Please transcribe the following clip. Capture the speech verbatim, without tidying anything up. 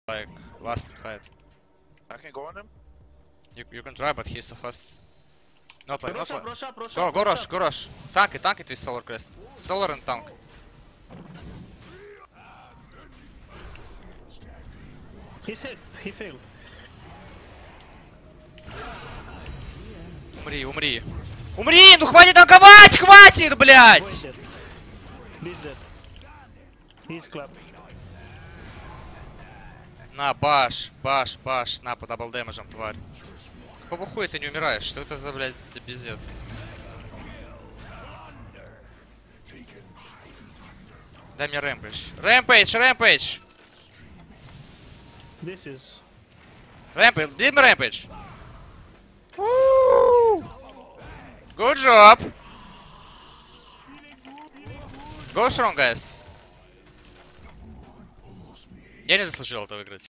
like last fight. I can go on him. You you can try, but he's so fast. Not like, Rush not up, like. rush up, rush Go, up, go rush rush, up. go rush. Tank it, tank it with Solar Crest. Solar and tank. He's hit, he failed. Умри, умри. Умри! Ну хватит танковать! Хватит, блядь! Boy dead. He's dead. He's clapped. На, баш, баш, баш. На, по дабл дэмэджам, тварь. Какого хуя ты не умираешь? Что это за, блядь, за пиздец? Дай мне Rampage. Rampage, Rampage! This is... Rampage, give me Rampage! Woo! Good job! Go strong, guys! Я не заслужил это выиграть.